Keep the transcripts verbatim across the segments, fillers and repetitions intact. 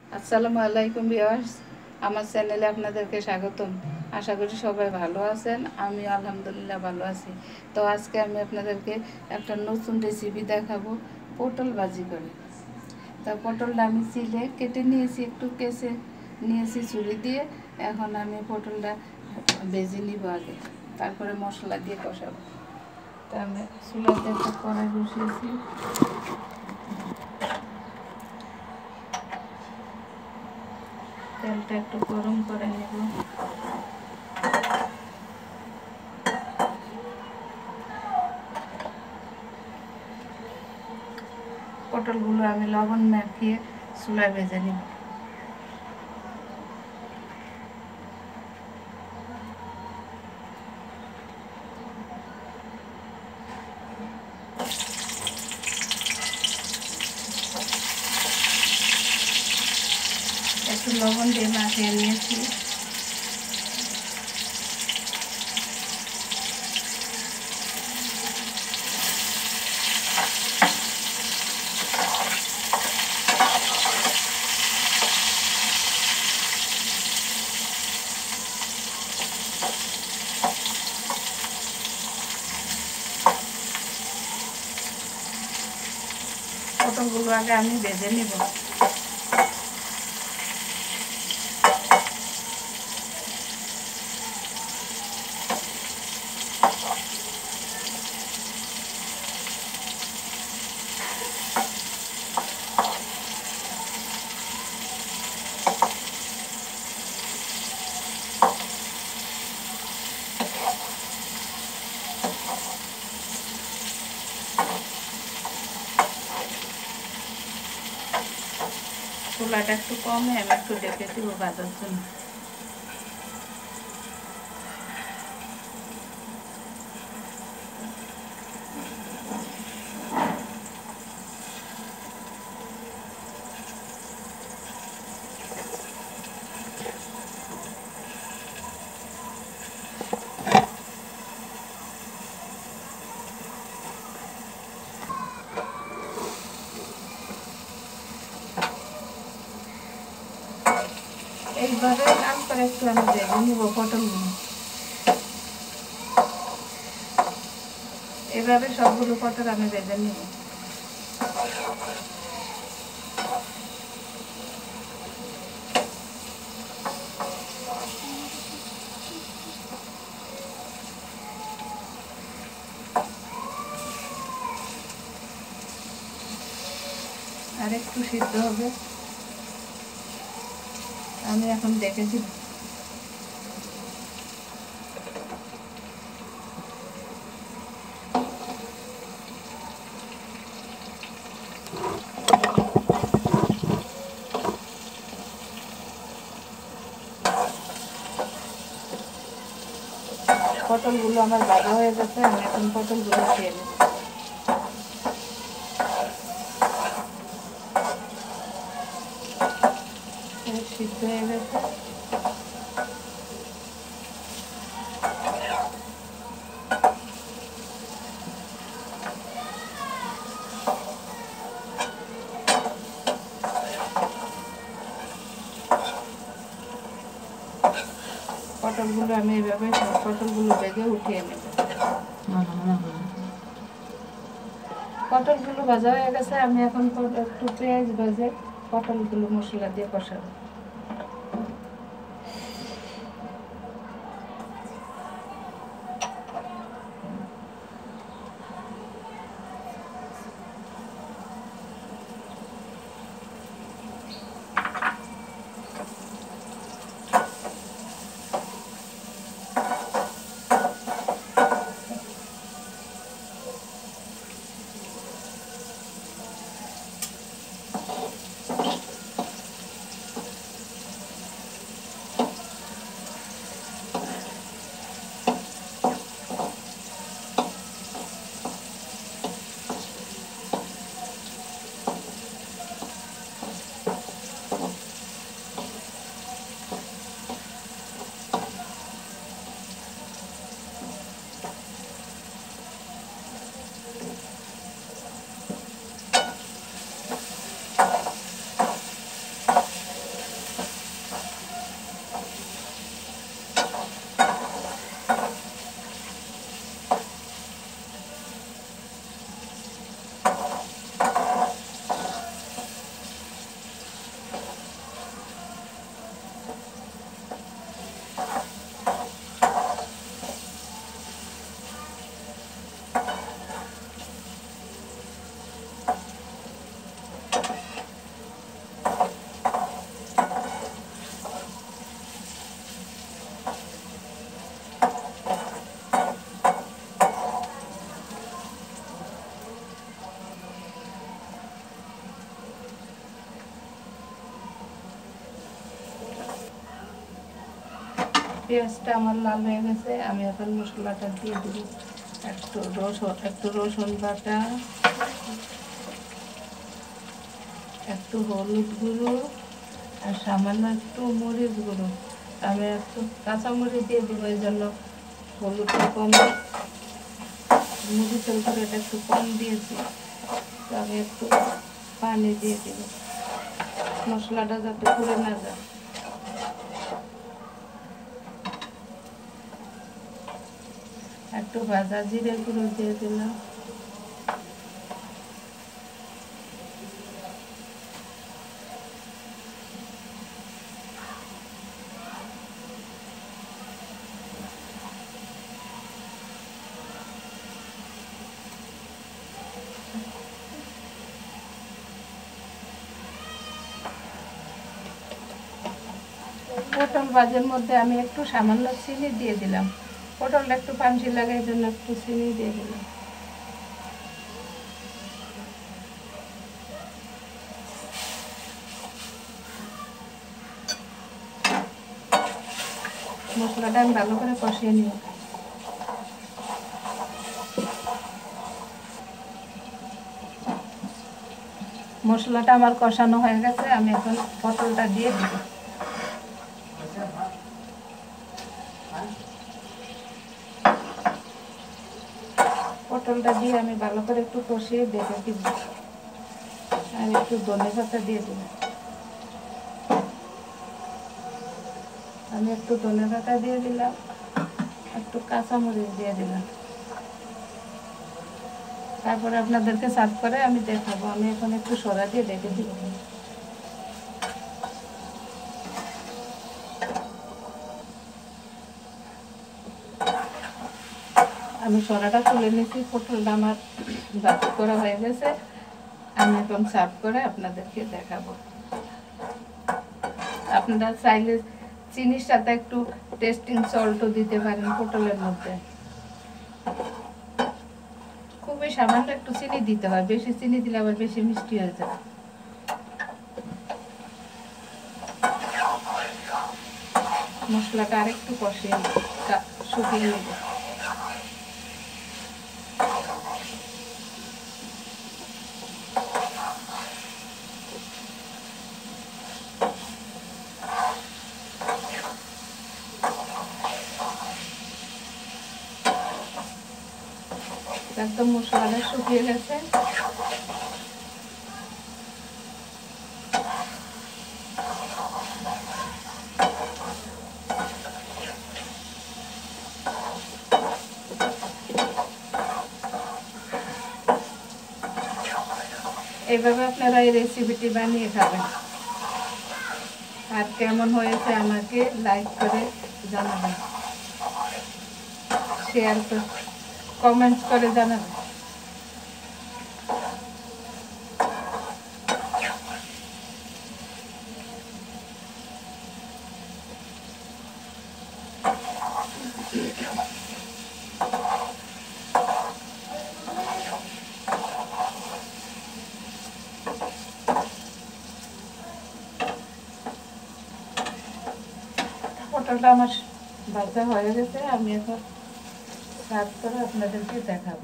আসসালামু আলাইকুম ভিউয়ার্স, আমার চ্যানেলে আপনাদেরকে স্বাগতম। আশা করি সবাই ভালো আছেন, আমি আলহামদুলিল্লাহ ভালো আছি। তো আজকে আমি আপনাদেরকে একটা নতুন রেসিপি দেখাবো, পটল ভাজি করে। তা পটলটা আমি চিলে কেটে নিয়েছি, একটু কেসে নিয়েছি ছুরি দিয়ে। এখন আমি পটলটা ভেজে নিব আগে, তারপরে মশলা দিয়ে কষাবো। তা আমি চুলাতে একটা কড়াই বসিয়েছি, তেলটা একটু গরম করে নেব। পটলগুলো আমি লবণ মাখিয়ে চুলায় ভেজে নিব। একটু লবণ দিয়ে মাখিয়ে নিয়েছি। পটলগুলো আগে আমি ভেজে নিব। চুলাটা একটু কমে আমি একটু ডেকে দিব ভাজার জন্য। এইভাবে লাল করে একটু আমি ভেজে নিব পটলগুলো। এভাবে সবগুলো পটল আমি ভেজে নিব। আর একটু সিদ্ধ হবে, আমি এখন দেখেছি। পটলগুলো আমার ভাজা হয়ে গেছে, আমি এখন পটলগুলো খেয়ে নেব। সিদ্ধ হয়ে গেছে। পটলগুলো আমি এইভাবে সব পটলগুলো ভেজে উঠিয়ে নেব। পটলগুলো ভাজা হয়ে গেছে, আমি এখন একটু পেঁয়াজ ভেজে পটলগুলো মশলা দিয়ে কষাবো। পেঁয়াজটা আমার লাল হয়ে গেছে, আমি এখন মশলাটা দিয়ে দেব। একটু রসুন একটু রসুন বাটা, একটু হলুদ গুঁড়ো আর সামান্য একটু মরিচ গুঁড়ো। আমি একটু কাঁচামরিচ দিয়ে দেবো, এই জন্য হলুদটা কম, মরিচের গুঁড়োটা একটু কম দিয়েছি। তো আমি একটু পানি দিয়ে দেব, মশলাটা যাতে পুড়ে না যায়। একটু ভাজা জিরে গুঁড়ো দিয়ে দিলাম। পটল ভাজার মধ্যে আমি একটু সামান্য চিনি দিয়ে দিলাম, পটলটা একটু পানসি লাগে এই জন্য একটু চিনি দিয়ে দিলাম। মশলাটা আমি ভালো করে কষিয়ে নিব। মশলাটা আমার কষানো হয়ে গেছে, আমি এখন পটলটা দিয়ে দিব। পটলটা দিয়ে আমি ভালো করে একটু কষিয়ে দেখে দিব, আর একটু ধনে পাতা দিয়ে দিব। আমি একটু ধনে পাতা দিয়ে দিলাম, একটু কাঁচামরিচ দিয়ে দিলাম। তারপরে আপনাদেরকে সার্ভ করে আমি দেখাবো। আমি এখন একটু সরা দিয়ে ঢেকে দিব। আমি সরাটা তুলে নিয়েছি, পটলটা আমার ভাজি করা হয়ে গেছে। আমি এখন সার্ভ করে আপনাদেরকে দেখাবো। আপনারা চাইলে চিনির সাথে একটু টেস্টিং সল্টও দিতে পারেন পটলের মধ্যে। খুবই সামান্য একটু চিনি দিতে হয়, বেশি চিনি দিলে আবার বেশি মিষ্টি হয়ে যায়। মশলাটা আরেকটু কষিয়ে শুকিয়ে নেব। একদম মশলাটা শুকিয়ে গেছে। এইভাবে আপনারা এই রেসিপিটি বানিয়ে খাবেন। আর কেমন হয়েছে আমাকে লাইক করে জানাবেন, শেয়ার করে কমেন্টস করে জানাবেন। পটলটা আমার ভাজা হয়ে গেছে, আমি এখন সার্ভ করে আপনাদেরকে দেখাবো।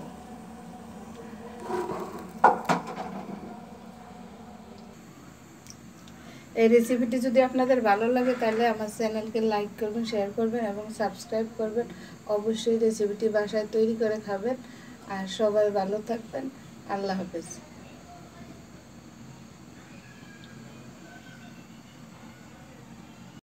এই রেসিপিটি যদি আপনাদের ভালো লাগে তাহলে আমার চ্যানেলকে লাইক করবেন, শেয়ার করবেন এবং সাবস্ক্রাইব করবেন। অবশ্যই রেসিপিটি বাসায় তৈরি করে খাবেন। আর সবাই ভালো থাকবেন। আল্লাহ হাফেজ।